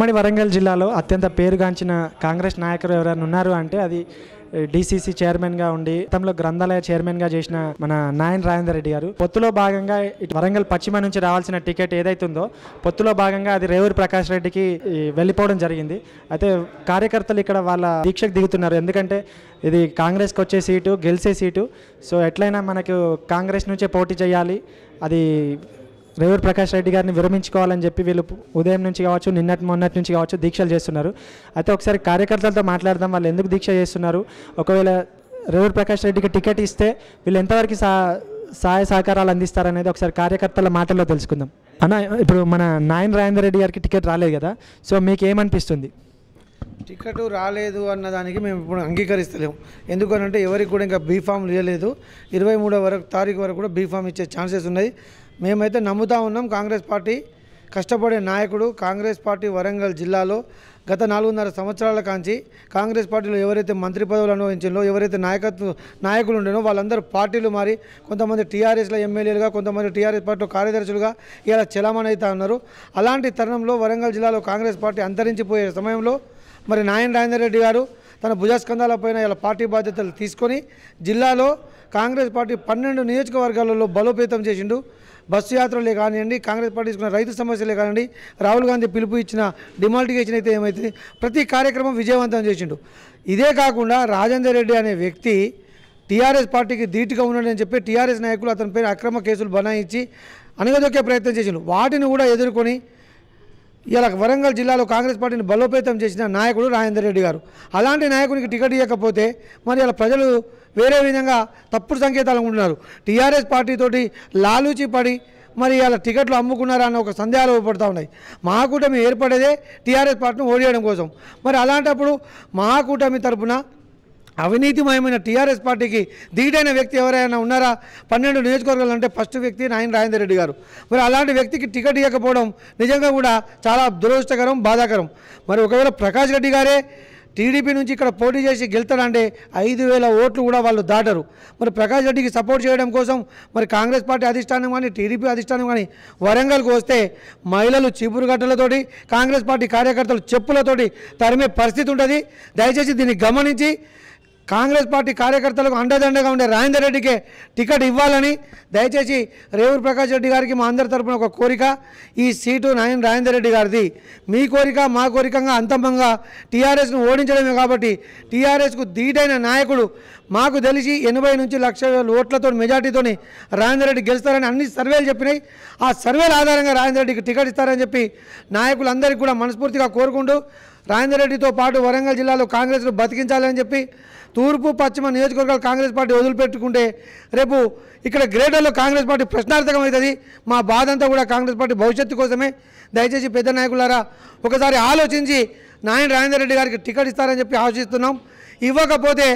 ఉమ్మడి వరంగల్ జిల్లాలో అత్యంత పేరుగాంచిన కాంగ్రెస్ నాయకులు ఎవరైనా ఉన్నారు అంటే అది డీసీసీ చైర్మన్గా ఉండి గతంలో గ్రంథాలయ చైర్మన్గా చేసిన మన నాయన్ రాజేందర్ రెడ్డి గారు పొత్తులో భాగంగా వరంగల్ పశ్చిమ నుంచి రావాల్సిన టికెట్ ఏదైతుందో పొత్తులో భాగంగా అది రేవూరి ప్రకాష్ రెడ్డికి వెళ్ళిపోవడం జరిగింది. అయితే కార్యకర్తలు ఇక్కడ వాళ్ళ దీక్షకు దిగుతున్నారు. ఎందుకంటే ఇది కాంగ్రెస్కి వచ్చే సీటు, గెలిచే సీటు. సో ఎట్లయినా మనకు కాంగ్రెస్ నుంచే పోటీ చేయాలి, అది రేవూరి ప్రకాష్ రెడ్డి గారిని విరమించుకోవాలని చెప్పి వీళ్ళు ఉదయం నుంచి కావచ్చు, మొన్నటి నుంచి కావచ్చు దీక్షలు చేస్తున్నారు. అయితే ఒకసారి కార్యకర్తలతో మాట్లాడదాం, వాళ్ళు ఎందుకు దీక్ష చేస్తున్నారు, ఒకవేళ రేవూరి ప్రకాష్ రెడ్డికి టికెట్ ఇస్తే వీళ్ళు ఎంతవరకు సహాయ సహకారాలు అందిస్తారనేది ఒకసారి కార్యకర్తల మాటల్లో తెలుసుకుందాం. అన్న, ఇప్పుడు మన నాయన్ రాజేందర్ రెడ్డి గారికి టికెట్ రాలేదు కదా, సో మీకు ఏమనిపిస్తుంది? టికెట్ రాలేదు అన్నదానికి మేము ఇప్పుడు అంగీకరిస్తలేము. ఎందుకనంటే ఎవరికి కూడా ఇంకా బీఫామ్ ఇవ్వలేదు. 23వ తారీఖు వరకు కూడా బీఫామ్ ఇచ్చే ఛాన్సెస్ ఉన్నాయి. మేమైతే నమ్ముతా ఉన్నాం కాంగ్రెస్ పార్టీ కష్టపడే నాయకుడు. కాంగ్రెస్ పార్టీ వరంగల్ జిల్లాలో గత 4.5 సంవత్సరాల కాంచి కాంగ్రెస్ పార్టీలో ఎవరైతే మంత్రి పదవులు అనుభవించారో, ఎవరైతే నాయకులు ఉండేనో వాళ్ళందరూ పార్టీలు మారి కొంతమంది టీఆర్ఎస్లో ఎమ్మెల్యేలుగా, కొంతమంది టీఆర్ఎస్ పార్టీలో కార్యదర్శులుగా ఇలా చలామణి అవుతా ఉన్నారు. అలాంటి తరుణంలో వరంగల్ జిల్లాలో కాంగ్రెస్ పార్టీ అంతరించిపోయే సమయంలో మరి నాయన్ రాజేందర్ రెడ్డి గారు తన భుజస్కంధాలపైన ఇలా పార్టీ బాధ్యతలు తీసుకొని జిల్లాలో కాంగ్రెస్ పార్టీ 12 నియోజకవర్గాలలో బలోపేతం చేసిండు. బస్సు యాత్రలే కానివ్వండి, కాంగ్రెస్ పార్టీ తీసుకున్న రైతు సమస్యలే కానివ్వండి, రాహుల్ గాంధీ పిలుపు ఇచ్చిన డిమాలిటిగేషన్ అయితే ఏమైతే ప్రతి కార్యక్రమం విజయవంతం చేసిండు. ఇదే కాకుండా రాజేందర్ రెడ్డి అనే వ్యక్తి టీఆర్ఎస్ పార్టీకి ధీటుగా ఉన్నాడని చెప్పి టీఆర్ఎస్ నాయకులు అతనిపైన అక్రమ కేసులు బనాయించి అణగదొక్కే ప్రయత్నం చేసిండు. వాటిని కూడా ఎదుర్కొని ఇలా వరంగల్ జిల్లాలో కాంగ్రెస్ పార్టీని బలోపేతం చేసిన నాయకుడు రాజేందర్ రెడ్డి గారు. అలాంటి నాయకునికి టికెట్ ఇవ్వకపోతే మరి అలా ప్రజలు వేరే విధంగా తప్పుడు సంకేతాలు ఉంటున్నారు. టీఆర్ఎస్ పార్టీతోటి లాలూచి పడి మరి అలా టికెట్లు అమ్ముకున్నారా అన్న ఒక సందేహాలు పడుతూ ఉన్నాయి. మహాకూటమి ఏర్పడేదే టీఆర్ఎస్ పార్టీని ఓడియడం కోసం. మరి అలాంటప్పుడు మహాకూటమి తరఫున అవినీతిమయమైన టీఆర్ఎస్ పార్టీకి ధీటైన వ్యక్తి ఎవరైనా ఉన్నారా? 12 నియోజకవర్గాలు అంటే ఫస్ట్ వ్యక్తి నాయన్ రాజేందర్ రెడ్డి గారు. మరి అలాంటి వ్యక్తికి టికెట్ ఇవ్వకపోవడం నిజంగా కూడా చాలా దురదృష్టకరం, బాధాకరం. మరి ఒకవేళ ప్రకాష్ రెడ్డి గారే టీడీపీ నుంచి ఇక్కడ పోటీ చేసి గెలుతాడంటే 5,000 ఓట్లు కూడా వాళ్ళు దాటరు. మరి ప్రకాష్ రెడ్డికి సపోర్ట్ చేయడం కోసం మరి కాంగ్రెస్ పార్టీ అధిష్టానం కానీ, టీడీపీ అధిష్టానం కానీ వరంగల్కి వస్తే మహిళలు చీపురుగట్టలతోటి, కాంగ్రెస్ పార్టీ కార్యకర్తలు చెప్పులతోటి తరిమే పరిస్థితి ఉంటుంది. దయచేసి దీన్ని గమనించి కాంగ్రెస్ పార్టీ కార్యకర్తలకు అండదండగా ఉండే రాజేందర్ రెడ్డికే టికెట్ ఇవ్వాలని దయచేసి రేవూరి ప్రకాష్ రెడ్డి గారికి మా అందరి తరపున ఒక కోరిక, ఈ సీటు నాయన్ రాజేందర్ రెడ్డి గారిది. మీ కోరిక మా కోరికగా అంతమంగా టీఆర్ఎస్ను ఓడించడమే కాబట్టి టీఆర్ఎస్కు ధీటైన నాయకుడు మాకు తెలిసి 80 నుంచి 1,00,000 ఓట్లతో మెజార్టీతో రాజేందర్ రెడ్డి గెలుస్తారని అన్ని సర్వేలు చెప్పినాయి. ఆ సర్వేల ఆధారంగా రాజేందర్ రెడ్డికి టికెట్ ఇస్తారని చెప్పి నాయకులందరికీ కూడా మనస్ఫూర్తిగా కోరుకుంటూ రాజేందర్ రెడ్డితో పాటు వరంగల్ జిల్లాలో కాంగ్రెస్ను బతికించాలని చెప్పి తూర్పు పశ్చిమ నియోజకవర్గాలు కాంగ్రెస్ పార్టీ వదిలిపెట్టుకుంటే రేపు ఇక్కడ గ్రేటర్లో కాంగ్రెస్ పార్టీ ప్రశ్నార్థకం అవుతుంది. మా బాధ అంతా కూడా కాంగ్రెస్ పార్టీ భవిష్యత్తు కోసమే. దయచేసి పెద్ద నాయకులారా ఒకసారి ఆలోచించి నాయన్ రాజేందర్ రెడ్డి గారికి టికెట్ ఇస్తారని చెప్పి ఆశిస్తున్నాం. ఇవ్వకపోతే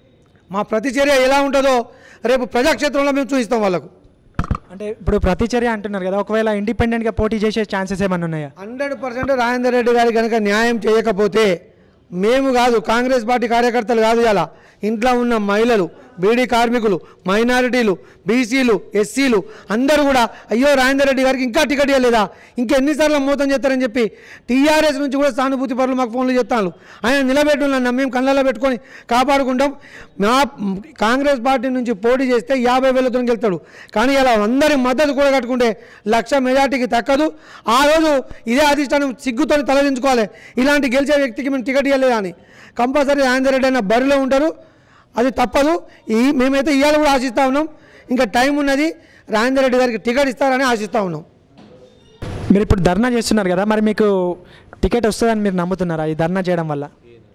మా ప్రతిచర్య ఎలా ఉంటుందో రేపు ప్రజాక్షేత్రంలో మేము చూపిస్తాం వాళ్ళకు. అంటే ఇప్పుడు ప్రతిచర్య అంటున్నారు కదా, ఒకవేళ ఇండిపెండెంట్గా పోటీ చేసే ఛాన్సెస్ ఏమైనా ఉన్నాయా? 100% రాజేందర్ రెడ్డి గారికి కనుక న్యాయం చేయకపోతే మేము కాదు, కాంగ్రెస్ పార్టీ కార్యకర్తలు కాదు, ఇలా ఇంట్లో ఉన్న మహిళలు, బీడీ కార్మికులు, మైనారిటీలు, బీసీలు, ఎస్సీలు అందరూ కూడా అయ్యో రాజేందర్ రెడ్డి గారికి ఇంకా టికెట్ ఇవ్వలేదా, ఇంకెన్నిసార్లు మోసం చేస్తారని చెప్పి టీఆర్ఎస్ నుంచి కూడా సానుభూతి పరులు మాకు ఫోన్లు చెప్తాను. ఆయన నిలబెట్టుకున్న మేము కళ్ళలో పెట్టుకొని కాపాడుకుంటాం. మా కాంగ్రెస్ పార్టీ నుంచి పోటీ చేస్తే 50,000తో గెలుతాడు. కానీ ఇలా అందరి మద్దతు కూడా కట్టుకుంటే 1,00,000 మెజార్టీకి తక్కదు. ఆ రోజు ఇదే అధిష్టానం సిగ్గుతో తలదించుకోవాలి, ఇలాంటి గెలిచే వ్యక్తికి మేము టికెట్ ఇవ్వలేదా అని. కంపల్సరీ రాజేందర్ రెడ్డి అయినా బరిలో ఉంటారు, అది తప్పదు. మేమైతే ఇవాళ కూడా ఆశిస్తూ ఉన్నాం. ఇంకా టైం ఉన్నది, రాజేందర్ రెడ్డి గారికి టికెట్ ఇస్తారని ఆశిస్తూ ఉన్నాం. మీరు ఇప్పుడు ధర్నా చేస్తున్నారు కదా, మరి మీకు టికెట్ వస్తుందని మీరు నమ్ముతున్నారా ఈ ధర్నా చేయడం వల్ల?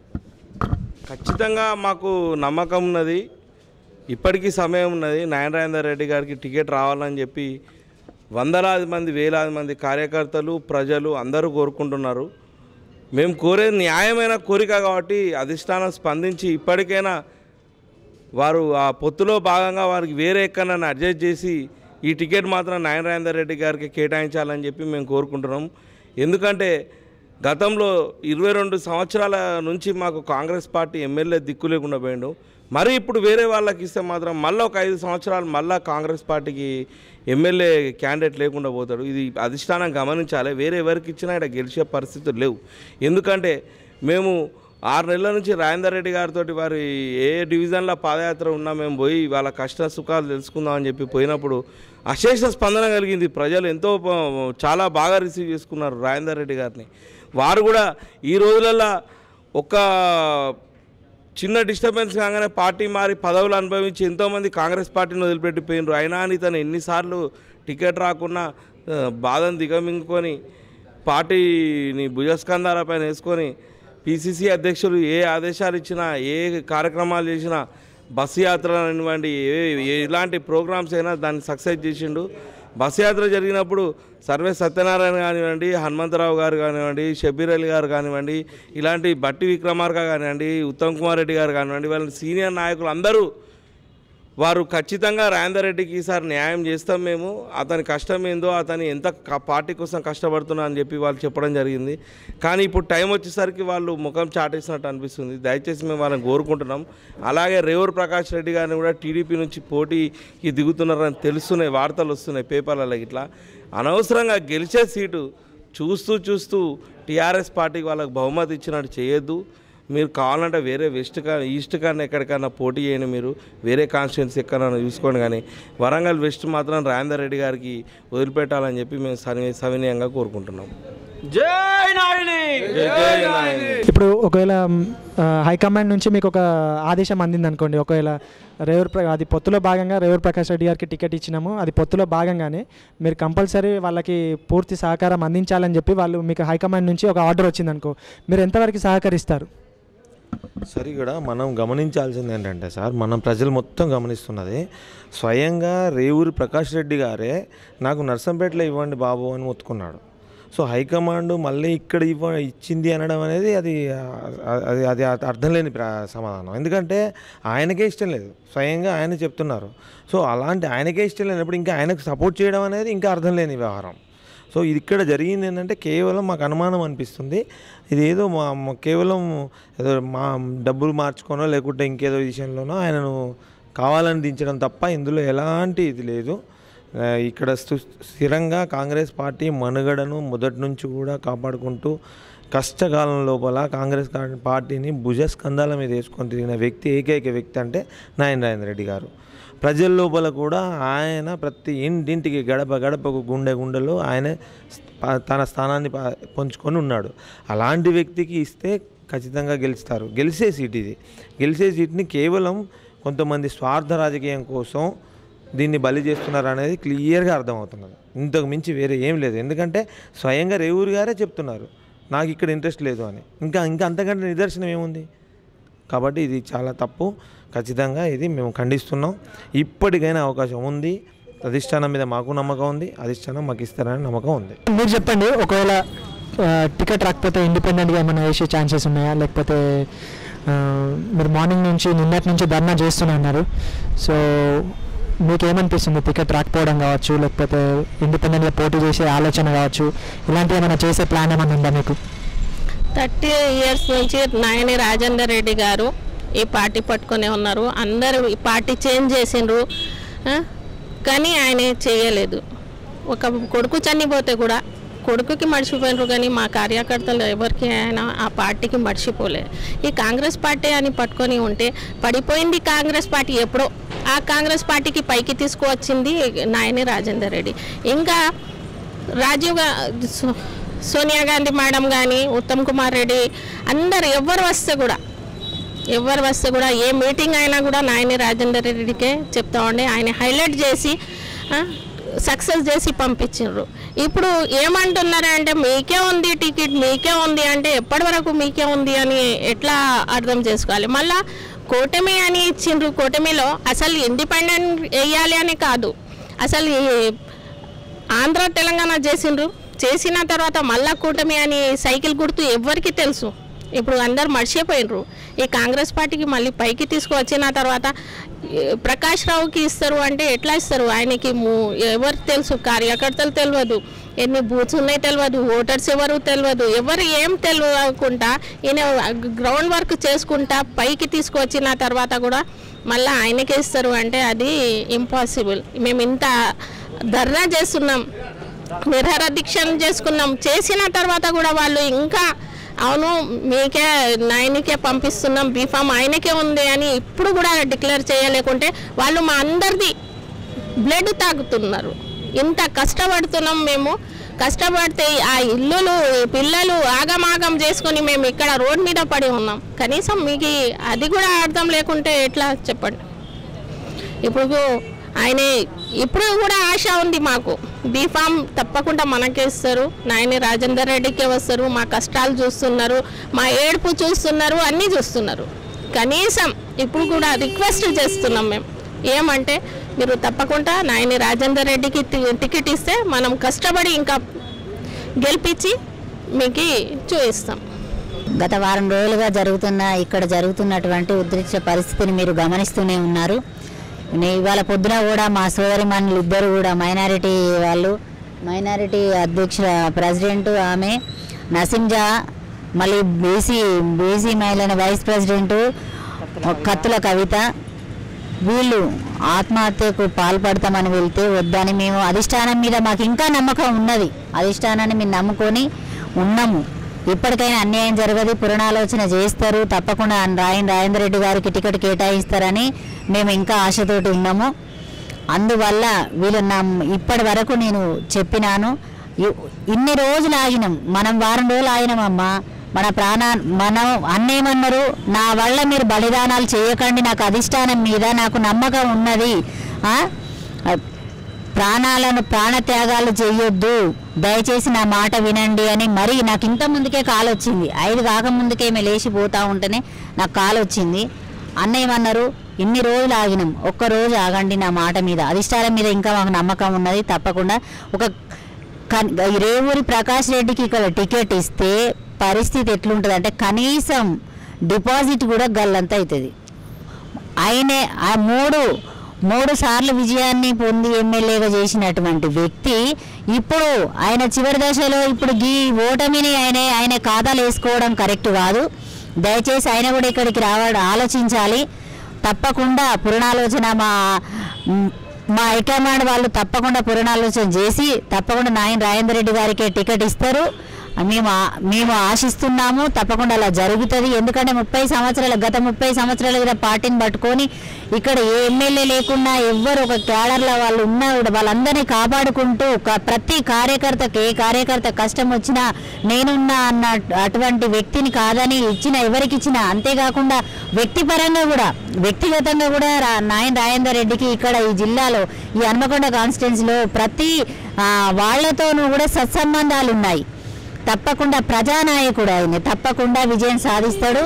ఖచ్చితంగా మాకు నమ్మకం ఉన్నది. ఇప్పటికీ సమయం ఉన్నది. నాయన్ రాజేందర్ రెడ్డి గారికి టికెట్ రావాలని చెప్పి వందలాది మంది, వేలాది మంది కార్యకర్తలు, ప్రజలు అందరూ కోరుకుంటున్నారు. మేము కోరేది న్యాయమైన కోరిక కాబట్టి అధిష్టానం స్పందించి ఇప్పటికైనా వారు ఆ పొత్తులో భాగంగా వారికి వేరే ఎక్కడైనా అడ్జస్ట్ చేసి ఈ టికెట్ మాత్రం నాయన్ రాజేందర్ రెడ్డి గారికి కేటాయించాలని చెప్పి మేము కోరుకుంటున్నాం. ఎందుకంటే గతంలో 22 సంవత్సరాల నుంచి మాకు కాంగ్రెస్ పార్టీ ఎమ్మెల్యే దిక్కు లేకుండా పోయిండు. మరి ఇప్పుడు వేరే వాళ్ళకి ఇస్తే మాత్రం మళ్ళీ ఒక 5 సంవత్సరాలు మళ్ళీ కాంగ్రెస్ పార్టీకి ఎమ్మెల్యే క్యాండిడేట్ లేకుండా పోతాడు. ఇది అధిష్టానం గమనించాలి. వేరే ఎవరికి ఇచ్చినా ఇక్కడ గెలిచే పరిస్థితులు లేవు. ఎందుకంటే మేము 6 నెలల నుంచి రాజేందర్ రెడ్డి గారితో వారి ఏ డివిజన్లో పాదయాత్ర ఉన్నా మేము పోయి వాళ్ళ కష్ట సుఖాలు తెలుసుకుందామని చెప్పి పోయినప్పుడు అశేష స్పందన కలిగింది. ప్రజలు ఎంతో చాలా బాగా రిసీవ్ చేసుకున్నారు రాజేందర్ రెడ్డి గారిని. వారు కూడా ఈ రోజులలో ఒక చిన్న డిస్టర్బెన్స్ కాగానే పార్టీ మారి పదవులు అనుభవించి ఎంతోమంది కాంగ్రెస్ పార్టీని వదిలిపెట్టిపోయినారు. అయినా అని తను ఎన్నిసార్లు టికెట్ రాకున్నా బాధను దిగమింగుకొని పార్టీని భుజస్కంధాలపైన వేసుకొని పిసిసి అధ్యక్షులు ఏ ఆదేశాలు ఇచ్చినా ఏ కార్యక్రమాలు చేసినా బస్సు యాత్రలు అనివ్వండి ఎలాంటి ప్రోగ్రామ్స్ అయినా దాన్ని సక్సెస్ చేసిండు. బస్సు యాత్ర జరిగినప్పుడు సర్వే సత్యనారాయణ కానివ్వండి, హనుమంతరావు గారు కానివ్వండి, షబీర్ అలీ గారు కానివ్వండి, ఇలాంటి బట్టి విక్రమార్క కానివ్వండి, ఉత్తమ్ కుమార్ రెడ్డి గారు కానివ్వండి, వాళ్ళ సీనియర్ నాయకులు అందరూ వారు ఖచ్చితంగా రాజేందర్ రెడ్డికి ఈసారి న్యాయం చేస్తాం, మేము అతని కష్టం ఏందో అతని ఎంత పార్టీ కోసం కష్టపడుతున్నా అని చెప్పి వాళ్ళు చెప్పడం జరిగింది. కానీ ఇప్పుడు టైం వచ్చేసరికి వాళ్ళు ముఖం చాటేసినట్టు అనిపిస్తుంది. దయచేసి మేము వాళ్ళని కోరుకుంటున్నాం. అలాగే రేవూరు ప్రకాష్ రెడ్డి గారిని కూడా టీడీపీ నుంచి పోటీకి దిగుతున్నారని తెలుస్తున్నాయి, వార్తలు వస్తున్నాయి పేపర్లలో. ఇట్లా అనవసరంగా గెలిచే సీటు చూస్తూ టీఆర్ఎస్ పార్టీకి వాళ్ళకి బహుమతి ఇచ్చినట్టు చేయొద్దు. మీరు కావాలంటే వేరే ఈస్ట్ కానీ ఎక్కడికన్నా పోటీ చేయండి, మీరు వేరే కాన్స్టిట్యున్సీ ఎక్కడన్నా చూసుకోండి. కానీ వరంగల్ వెస్ట్ మాత్రం రాజేందర్ రెడ్డి గారికి వదిలిపెట్టాలని చెప్పి మేము సవినయంగా కోరుకుంటున్నాం. జై నాయని. ఇప్పుడు ఒకవేళ హైకమాండ్ నుంచి మీకు ఒక ఆదేశం అందింది అనుకోండి, ఒకవేళ అది పొత్తులో భాగంగా రేవూరు ప్రకాష్ రెడ్డి గారికి టికెట్ ఇచ్చినాము, అది పొత్తులో భాగంగానే మీరు కంపల్సరీ వాళ్ళకి పూర్తి సహకారం అందించాలని చెప్పి వాళ్ళు మీకు హైకమాండ్ నుంచి ఒక ఆర్డర్ వచ్చిందనుకో, మీరు ఎంతవరకు సహకరిస్తారు? సార్ ఇక్కడ మనం గమనించాల్సింది ఏంటంటే సార్, మనం ప్రజలు మొత్తం గమనిస్తున్నది స్వయంగా రేవూరి ప్రకాష్ రెడ్డి గారే నాకు నర్సంపేటలో ఇవ్వండి బాబు అని మొత్తుకున్నాడు. సో హైకమాండ్ మళ్ళీ ఇక్కడ ఇచ్చింది అనడం అనేది అది అర్థం లేని సమాధానం. ఎందుకంటే ఆయనకే ఇష్టం లేదు, స్వయంగా ఆయన చెప్తున్నారు. సో అలాంటి ఆయనకే ఇష్టం లేనప్పుడు ఇంకా ఆయనకు సపోర్ట్ చేయడం అనేది ఇంకా అర్థం లేని వ్యవహారం. సో ఇది ఇక్కడ జరిగింది ఏంటంటే కేవలం మాకు అనుమానం అనిపిస్తుంది, ఇదేదో కేవలం ఏదో మా డబ్బులు మార్చుకోనో లేకుంటే ఇంకేదో విషయంలోనో ఆయనను కావాలని దించడం తప్ప ఇందులో ఎలాంటి ఇది లేదు. ఇక్కడ స్థిరంగా కాంగ్రెస్ పార్టీ మనుగడను మొదటి నుంచి కూడా కాపాడుకుంటూ కష్టకాలం లోపల కాంగ్రెస్ పార్టీని భుజస్కంధాల మీద వేసుకొని తిరిగిన వ్యక్తి ఏకైక వ్యక్తి అంటే నాయన రాజేందర్ రెడ్డి గారు. ప్రజల లోపల కూడా ఆయన ప్రతి ఇంటింటికి గడపకు గుండెలో ఆయన తన స్థానాన్ని పంచుకొని ఉన్నాడు. అలాంటి వ్యక్తికి ఇస్తే ఖచ్చితంగా గెలుస్తారు. గెలిచే సీట్ ఇది. గెలిచే సీట్ని కేవలం కొంతమంది స్వార్థ రాజకీయం కోసం దీన్ని బలి చేస్తున్నారు అనేది క్లియర్గా అర్థమవుతున్నది. ఇంతకు మించి వేరే ఏం లేదు. ఎందుకంటే స్వయంగా రేవూరు గారే చెప్తున్నారు నాకు ఇక్కడ ఇంట్రెస్ట్ లేదు అని. ఇంకా అంతకంటే నిదర్శనం ఏముంది? కాబట్టి ఇది చాలా తప్పు. ఖచ్చితంగా ఇది మేము ఖండిస్తున్నాం. ఇప్పటికైనా అవకాశం ఉంది. అధిష్టానం మీద మాకు నమ్మకం ఉంది, అధిష్టానం మాకు ఇస్తారని నమ్మకం ఉంది. మీరు చెప్పండి, ఒకవేళ టికెట్ రాకపోతే ఇండిపెండెంట్గా ఏమైనా వేసే ఛాన్సెస్ ఉన్నాయా? లేకపోతే మీరు మార్నింగ్ నుంచి నిన్నటి నుంచి ధర్నా చేస్తున్నారు, సో మీకు ఏమనిపిస్తుంది? టికెట్ రాకపోవడం కావచ్చు, లేకపోతే ఇండిపెండెంట్గా పోటీ చేసే ఆలోచన కావచ్చు, ఇలాంటివి ఏమైనా చేసే ప్లాన్ ఏమైనా ఉందా మీకు? 30 years నుంచి నాయని రాజేందర్ రెడ్డి గారు ఈ పార్టీ పట్టుకునే ఉన్నారు. అందరూ ఈ పార్టీ చేంజ్ చేసిండ్రు, కానీ ఆయన చేయలేదు. ఒక కొడుకు చనిపోతే కూడా కొడుకుకి మర్చిపోయినరు, కానీ మా కార్యకర్తలు ఎవరికి అయినా ఆ పార్టీకి మర్చిపోలేదు. ఈ కాంగ్రెస్ పార్టీ అని పట్టుకొని ఉంటే పడిపోయింది కాంగ్రెస్ పార్టీ ఎప్పుడో. ఆ కాంగ్రెస్ పార్టీకి పైకి తీసుకువచ్చింది నాయని రాజేందర్ రెడ్డి. ఇంకా సోనియా గాంధీ మేడం కానీ, ఉత్తమ్ కుమార్ రెడ్డి, అందరు ఎవరు వస్తే కూడా ఏ మీటింగ్ అయినా కూడా నాయని రాజేందర్ రెడ్డికే చెప్తా ఉండే. ఆయన హైలైట్ చేసి సక్సెస్ చేసి పంపించారు. ఇప్పుడు ఏమంటున్నారంటే మీకే ఉంది టికెట్, మీకే ఉంది అంటే ఎప్పటి వరకు మీకే ఉంది అని ఎట్లా అర్థం చేసుకోవాలి? మళ్ళా కూటమి అని ఇచ్చిండ్రు. కూటమిలో అసలు ఇండిపెండెంట్ వేయాలి అని కాదు, అసలు ఆంధ్ర తెలంగాణ చేసిండ్రు. చేసిన తర్వాత మళ్ళా కూటమి అని సైకిల్ గుర్తు ఎవరికి తెలుసు? ఇప్పుడు అందరు మర్చిపోయినరు. ఈ కాంగ్రెస్ పార్టీకి మళ్ళీ పైకి తీసుకువచ్చిన తర్వాత ప్రకాష్ రావుకి ఇస్తారు అంటే ఎట్లా ఇస్తారు? ఆయనకి ఎవరు తెలుసు? కార్యకర్తలు తెలియదు, ఎన్ని బూత్స్ ఉన్నాయి తెలియదు, ఓటర్స్ ఎవరు తెలియదు, ఎవరు ఏం తెలియకుండా ఈయన గ్రౌండ్ వర్క్ చేసుకుంటా పైకి తీసుకొచ్చిన తర్వాత కూడా మళ్ళీ ఆయనకే ఇస్తారు అంటే అది ఇంపాసిబుల్. మేము ఇంత ధర్నా చేస్తున్నాం, నిరహార దీక్షలు చేసుకున్నాం, చేసిన తర్వాత కూడా వాళ్ళు ఇంకా అవును మీకే నాయనికే పంపిస్తున్నాం, బీఫామ్ ఆయనకే ఉంది అని ఇప్పుడు కూడా డిక్లేర్ చేయలేకుంటే వాళ్ళు మా అందరిది బ్లడ్ తాగుతున్నారు. ఇంత కష్టపడుతున్నాం మేము, కష్టపడితే ఆ ఇల్లులు పిల్లలు ఆగమాగం చేసుకొని మేము ఇక్కడ రోడ్ మీద పడి ఉన్నాం. కనీసం మీకు అది కూడా అర్థం లేకుంటే ఎట్లా చెప్పండి. ఇప్పుడు ఆయన ఇప్పుడు కూడా ఆశ ఉంది మాకు, బీఫామ్ తప్పకుండా మనకే ఇస్తారు, నాయని రాజేందర్ రెడ్డికే వస్తారు. మా కష్టాలు చూస్తున్నారు, మా ఏడుపు చూస్తున్నారు, అన్నీ చూస్తున్నారు. కనీసం ఇప్పుడు కూడా రిక్వెస్ట్ చేస్తున్నాం మేము ఏమంటే మీరు తప్పకుండా నాయని రాజేందర్ రెడ్డికి టికెట్ ఇస్తే మనం కష్టపడి ఇంకా గెలిపించి మీకు చూపిస్తాం. గత వారం రోజులుగా ఇక్కడ జరుగుతున్నటువంటి ఉద్రిక్త పరిస్థితిని మీరు గమనిస్తూనే ఉన్నారు. ఇవాళ పొద్దున కూడా మా సోదరిమణులు ఇద్దరు కూడా మైనారిటీ అధ్యక్షుల ప్రెసిడెంట్ ఆమె నసీంజా, మళ్ళీ బీసీ మహిళల వైస్ ప్రెసిడెంట్ కత్తుల కవిత, వీళ్ళు ఆత్మహత్యకు పాల్పడతామని వెళ్తే వద్దని మేము అధిష్టానం మీద మాకు ఇంకా నమ్మకం ఉన్నది, అధిష్టానాన్ని మేము నమ్ముకొని ఉన్నాము. ఇప్పటికైనా అన్యాయం జరగదు, పునరాలోచన చేస్తారు, తప్పకుండా రాజేందర్ రెడ్డి గారికి టికెట్ కేటాయిస్తారని మేము ఇంకా ఆశతోటి ఉన్నాము. అందువల్ల వీళ్ళు ఇప్పటి వరకు నేను చెప్పినాను, ఇన్ని రోజులు ఆగినాం, మనం వారం రోజులు ఆగినామమ్మా, మనం అన్నేమన్నారు, నా వల్ల మీరు బలిదానాలు చేయకండి, నాకు అధిష్టానం మీద నాకు నమ్మకం ఉన్నది, ప్రాణత్యాగాలు చేయొద్దు, దయచేసి నా మాట వినండి అని మరి నాకు ఇంత ముందుకే కాల్ వచ్చింది. 5 కాకముందుకే మేము లేచిపోతూ ఉంటేనే నాకు కాల్ వచ్చింది. అన్నేమన్నారు, ఇన్ని రోజులు ఆగినాం, ఒక్కరోజు ఆగండి నా మాట మీద, అధిష్టానం మీద ఇంకా మాకు నమ్మకం ఉన్నది, తప్పకుండా రేవూరి ప్రకాష్ రెడ్డికి ఇక్కడ టికెట్ ఇస్తే పరిస్థితి ఎట్లుంటుంది అంటే కనీసం డిపాజిట్ కూడా గల్లంత అవుతుంది. ఆయనే ఆ మూడు సార్లు విజయాన్ని పొంది ఎమ్మెల్యేగా చేసినటువంటి వ్యక్తి ఇప్పుడు ఆయన చివరి దశలో ఇప్పుడు ఈ ఓటమిని ఆయన ఖాతాలు వేసుకోవడం కరెక్ట్ కాదు. దయచేసి ఆయన కూడా ఇక్కడికి ఆలోచించాలి. తప్పకుండా పునరాలోచన మా హైకమాండ్ వాళ్ళు తప్పకుండా పునరాలోచన చేసి తప్పకుండా నాయని రాజేందర్ రెడ్డి గారికి టికెట్ ఇస్తారు మేము ఆశిస్తున్నాము. తప్పకుండా అలా జరుగుతుంది. ఎందుకంటే గత 30 సంవత్సరాలుగా పార్టీని పట్టుకొని ఇక్కడ ఏ ఎమ్మెల్యే లేకున్నా ఎవ్వరు ఒక క్యాడర్లో వాళ్ళు ఉన్నా కూడా వాళ్ళందరినీ కాపాడుకుంటూ ప్రతి ఏ కార్యకర్త కష్టం వచ్చినా నేనున్నా అన్న అటువంటి వ్యక్తిని కాదని ఎవరికి ఇచ్చినా, అంతేకాకుండా వ్యక్తిగతంగా కూడా నాయని రాజేందర్ రెడ్డికి ఇక్కడ ఈ జిల్లాలో ఈ హన్మకొండ కాన్స్టిట్యున్సీలో ప్రతి వాళ్లతోనూ కూడా సత్సంబంధాలు ఉన్నాయి. తప్పకుండా ప్రజానాయకుడు ఆయన, తప్పకుండా విజయం సాధిస్తాడు.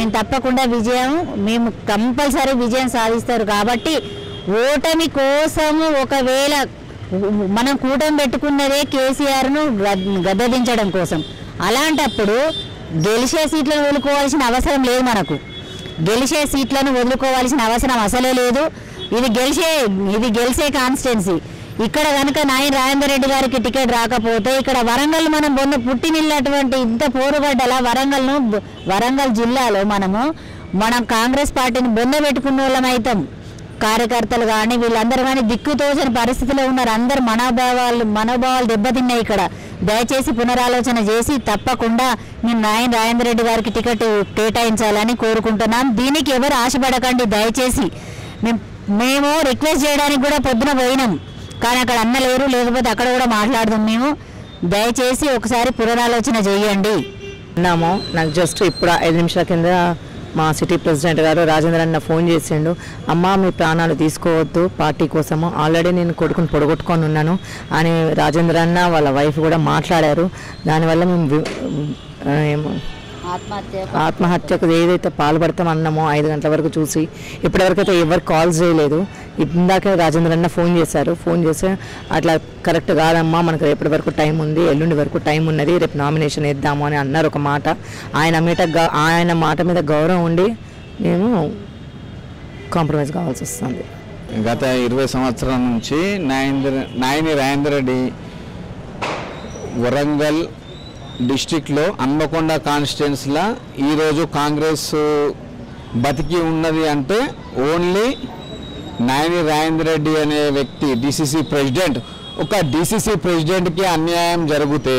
మేము కంపల్సరీ విజయం సాధిస్తారు. కాబట్టి ఓటమి కోసము ఒకవేళ మనం కూటమి పెట్టుకున్నదే కేసీఆర్ను గద్దెదించడం కోసం, అలాంటప్పుడు గెలిచే సీట్లను వదులుకోవాల్సిన అవసరం లేదు. మనకు గెలిచే సీట్లను వదులుకోవాల్సిన అవసరం అసలే లేదు. ఇది గెలిచే కాన్స్టిట్యున్సీ. ఇక్కడ కనుక నాయని రాజేందర్ రెడ్డి గారికి టికెట్ రాకపోతే ఇక్కడ వరంగల్ మనం పుట్టినిల్లటువంటి ఇంత పోరుగడ్డల వరంగల్ జిల్లాలో మనం కాంగ్రెస్ పార్టీని బొందబెట్టుకున్న వాళ్ళం అవుతాం. కార్యకర్తలు కానీ వీళ్ళందరూ కానీ దిక్కుతోచని పరిస్థితిలో ఉన్నారు. అందరు మనోభావాలు దెబ్బతిన్నాయి. ఇక్కడ దయచేసి పునరాలోచన చేసి తప్పకుండా మేము నాయని రాజేందర్ రెడ్డి గారికి టికెట్ కేటాయించాలని కోరుకుంటున్నాం. దీనికి ఎవరు ఆశపడకండి దయచేసి. మేము రిక్వెస్ట్ చేయడానికి కూడా పొద్దున పోయినాం, కానీ అక్కడ అన్నలేరు, లేకపోతే అక్కడ కూడా మాట్లాడదాం. మేము దయచేసి ఒకసారి పునరాలోచన చేయండి అన్నాము. నాకు జస్ట్ ఇప్పుడు 5 నిమిషాల కింద మా సిటీ ప్రెసిడెంట్ గారు రాజేంద్ర అన్న ఫోన్ చేసిండు, అమ్మ మీ ప్రాణాలు తీసుకోవద్దు పార్టీ కోసము, ఆల్రెడీ నేను కొడుకుని పొడగొట్టుకొని ఉన్నాను అని రాజేంద్ర అన్న వాళ్ళ వైఫ్ కూడా మాట్లాడారు. దానివల్ల మేము ఆత్మహత్యకు ఏదైతే పాల్పడతామన్నామో 5 గంటల వరకు చూసి ఇప్పటివరకు అయితే ఎవరు కాల్స్ చేయలేదు. ఇందాకే రాజేంద్ర అన్న ఫోన్ చేసి అట్లా కరెక్ట్ కాదమ్మా, మనకు రేపటి వరకు టైం ఉంది, ఎల్లుండి వరకు టైం ఉన్నది, రేపు నామినేషన్ వేద్దాము అని అన్నారు ఒక మాట. ఆయన మాట మీద గౌరవం ఉండి మేము కాంప్రమైజ్ కావాల్సి వస్తుంది. గత 20 సంవత్సరాల నుంచి నాయని రాజేందర్ రెడ్డి వరంగల్ డిస్టిక్లో హన్మకొండ కాన్స్టిట్యున్సీలో ఈరోజు కాంగ్రెస్ బతికి ఉన్నది అంటే ఓన్లీ నాయని రాజేందర్ రెడ్డి అనే వ్యక్తి డిసిసి ప్రెసిడెంట్. ఒక డిసిసి ప్రెసిడెంట్కి అన్యాయం జరిగితే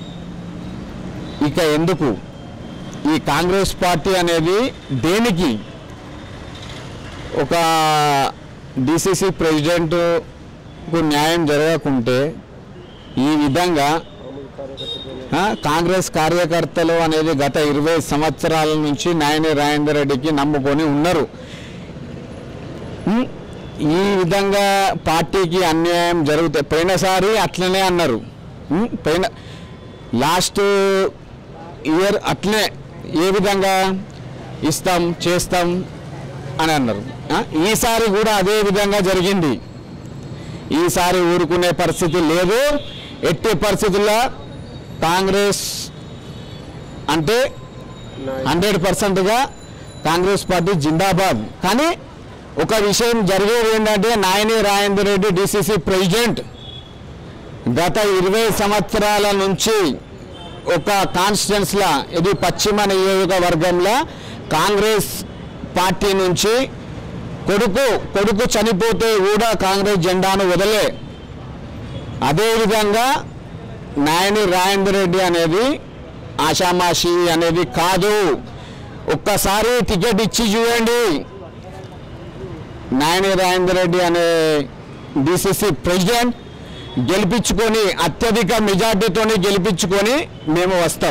ఇక ఎందుకు ఈ కాంగ్రెస్ పార్టీ అనేది దేనికి? ఒక డిసిసి ప్రెసిడెంట్కు న్యాయం జరగకుంటే ఈ విధంగా కాంగ్రెస్ కార్యకర్తలు అనేది గత 20 సంవత్సరాల నుంచి నాయని రాజేందర్ రెడ్డికి నమ్ముకొని ఉన్నారు. ఈ విధంగా పార్టీకి అన్యాయం జరుగుతాయి. పోయినసారి అట్లనే అన్నారు, లాస్ట్ ఇయర్ అట్లనే ఏ విధంగా ఇస్తాం చేస్తాం అని అన్నారు. ఈసారి కూడా అదే విధంగా జరిగింది. ఈసారి ఊరుకునే పరిస్థితి లేదు. ఎట్టి పరిస్థితుల్లో కాంగ్రెస్ అంటే 100%గా కాంగ్రెస్ పార్టీ జిందాబాద్. కానీ ఒక విషయం జరిగేది ఏంటంటే నాయని రాజేందర్ రెడ్డి డిసిసి ప్రెసిడెంట్ గత 20 సంవత్సరాల నుంచి ఒక కాన్స్టిట్యున్సీలో ఇది పశ్చిమ నియోజకవర్గంలో కాంగ్రెస్ పార్టీ నుంచి కొడుకు చనిపోతే కూడా కాంగ్రెస్ జెండాను వదలే. అదేవిధంగా నాయని రాజేందర్ రెడ్డి అనేది ఆషామాషి అనేది కాదు. ఒక్కసారి టికెట్ ఇచ్చి చూడండి. నాయని రాజేందర్ రెడ్డి అనే డిసిసి ప్రెసిడెంట్ గెలిపించుకొని అత్యధిక మెజార్టీతో గెలిపించుకొని మేము వస్తాం.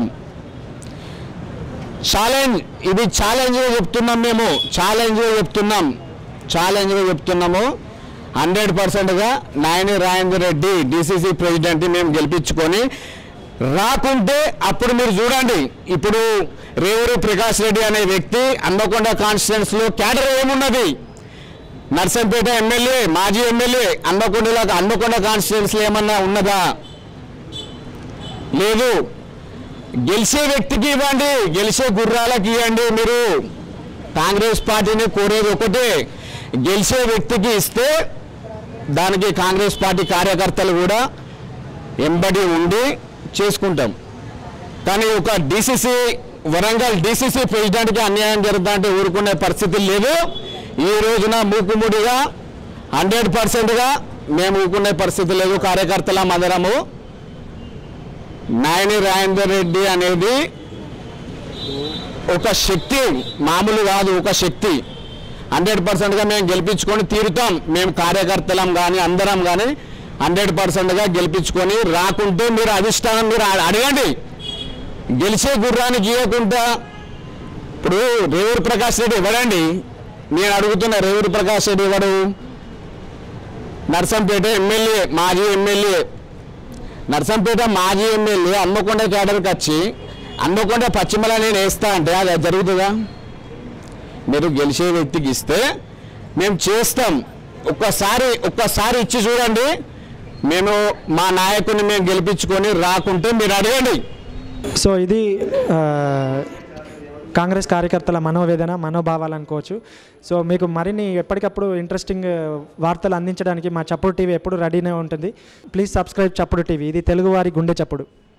ఛాలెంజ్, ఇది ఛాలెంజ్గా చెప్తున్నాం, మేము ఛాలెంజ్గా చెప్తున్నాము. 100%గా నాయని రాజేందర్ రెడ్డి డిసిసి ప్రెసిడెంట్ మేము గెలిపించుకొని రాకుంటే అప్పుడు మీరు చూడండి. ఇప్పుడు రేవూరి ప్రకాష్ రెడ్డి అనే వ్యక్తి హన్మకొండ కాన్స్టిట్యున్సీలో క్యాడర్ ఏమున్నది? నర్సంపేట ఎమ్మెల్యే, మాజీ ఎమ్మెల్యే, హన్మకొండ కాన్స్టిట్యున్సీలో ఏమన్నా ఉన్నదా? లేదు. గెలిచే వ్యక్తికి ఇవ్వండి, గెలిచే గుర్రాలకు ఇవ్వండి. మీరు కాంగ్రెస్ పార్టీని కోరేది ఒకటే, గెలిచే వ్యక్తికి ఇస్తే దానికి కాంగ్రెస్ పార్టీ కార్యకర్తలు కూడా ఎంబడి ఉండి చేసుకుంటాం. కానీ ఒక వరంగల్ డిసిసి ప్రెసిడెంట్కి అన్యాయం జరుగుతుందంటే ఊరుకునే పరిస్థితి లేదు. ఈ రోజున మూకుముడిగా 100%గా మేము ఊరుకునే పరిస్థితి లేదు. కార్యకర్తల మందరము నాయని రాజేందర్ రెడ్డి అనేది ఒక శక్తి, మామూలు కాదు, ఒక శక్తి. 100%గా మేము గెలిపించుకొని తీరుతాం. మేము కార్యకర్తలం కానీ అందరం కానీ 100%గా గెలిపించుకొని రాకుంటే మీరు అధిష్టానం మీరు అడగండి. గెలిచే గుర్రానికి ఇవ్వకుండా ఇప్పుడు రేవూరి ప్రకాష్ రెడ్డి ఇవ్వడండి. నేను అడుగుతున్నా, రేవూరి ప్రకాష్ రెడ్డి ఎవరు? నర్సంపేట ఎమ్మెల్యే, మాజీ ఎమ్మెల్యే. నర్సంపేట మాజీ ఎమ్మెల్యే హన్మకొండ క్యాడర్కి వచ్చి హన్మకొండ పశ్చిమలో నేను వేస్తా అంటే అది జరుగుతుందా? మీరు గెలిచే వ్యక్తికి ఇస్తే మేము చేస్తాం. ఒక్కసారి ఇచ్చి చూడండి. మేము మా నాయకుడిని మేము గెలిపించుకొని రాకుంటే మీరు అడగండి. సో ఇది కాంగ్రెస్ కార్యకర్తల మనోవేదన, మనోభావాలు అనుకోవచ్చు. సో మీకు మరిన్ని ఎప్పటికప్పుడు ఇంట్రెస్టింగ్ వార్తలు అందించడానికి మా చప్పుడు టీవీ ఎప్పుడు రెడీనే ఉంటుంది. Please subscribe Chappudu TV. ఇది తెలుగువారి గుండె చప్పుడు.